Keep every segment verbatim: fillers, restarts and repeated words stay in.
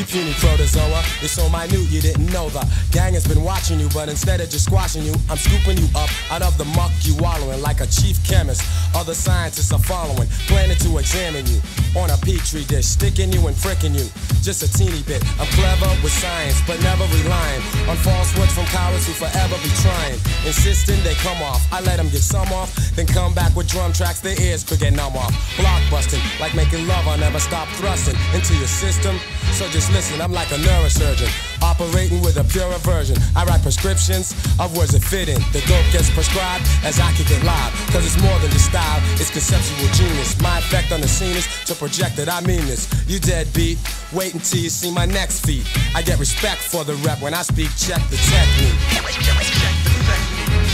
puny protozoa. You're so minute you didn't know the gang has been watching you, but instead of just squashing you, I'm scooping you up out of the muck you wallowing like a chief chemist. Other scientists are following, planning to examine you on a petri dish, sticking you and fricking you just a teeny bit. I'm clever with science, but never relying on falsehoods from cowards who forever be trying, insisting they come off. I let them get some off, then come back with drum tracks their ears could get numb off. Blockbusting, like making love, I'll never stop thrusting into your system. So just listen, I'm like a neurosurgeon, operating with a pure aversion. I write prescriptions of words that fit in. The dope gets prescribed as I kick it live, cause it's more than just style, it's conceptual genius. My effect on the scene is to project that I mean this. You deadbeat, wait until you see my next feat. I get respect for the rep when I speak, check the technique. Check the technique.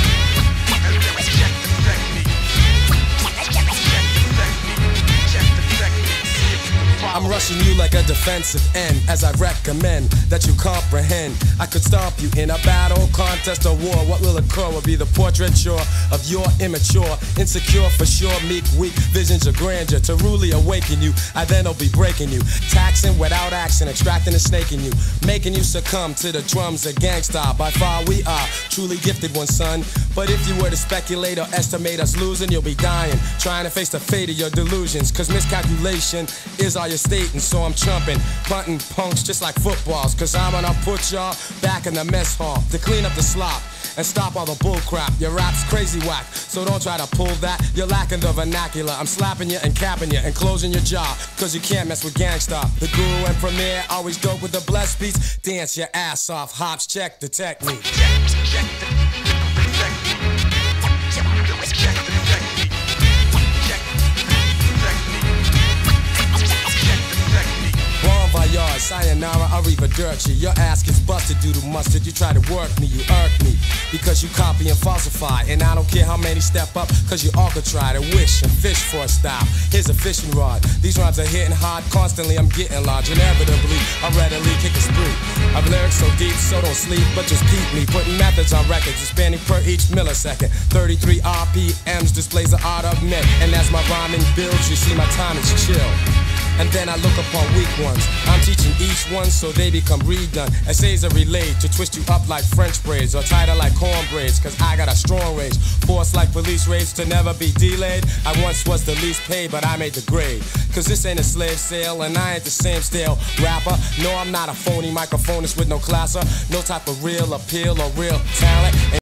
I'm rushing you like a defensive end as I recommend that you comprehend. I could stomp you in a battle, contest, or war. What will occur will be the portraiture of your immature, insecure for sure, meek, weak visions of grandeur. To really awaken you, I then will be breaking you, taxing without action, extracting a snake in you, making you succumb to the drums of gangsta. By far we are truly gifted one, son. But if you were to speculate or estimate us losing, you'll be dying, trying to face the fate of your delusions. Cause miscalculation is all your state, and so I'm chumping, punting punks just like footballs. Cause I'm gonna put y'all back in the mess hall to clean up the slop and stop all the bull crap. Your rap's crazy whack, so don't try to pull that. You're lacking the vernacular. I'm slapping you and capping you and closing your jaw, cause you can't mess with gangsta. The guru and premier always dope with the blessed beats. Dance your ass off, hops, check the technique. Check, check the technique. Sayonara, arrivederci. Your ass gets busted due to mustard. You try to work me, you irk me, because you copy and falsify. And I don't care how many step up, cause you all could try to wish and fish for a style. Here's a fishing rod. These rhymes are hitting hard constantly. I'm getting large. Inevitably, I readily kick a spree. I've lyrics so deep, so don't sleep, but just keep me putting methods on records, expanding per each millisecond. thirty-three R P Ms displays the art of men. And as my rhyming builds, you see my time is chill. And then I look upon weak ones. I'm teaching each one so they become redone. Essays are relayed to twist you up like French braids or tighter like corn braids. Cause I got a strong rage, force like police raids to never be delayed. I once was the least paid, but I made the grade. Cause this ain't a slave sale and I ain't the same stale rapper. No, I'm not a phony microphonist with no class or no type of real appeal or real talent.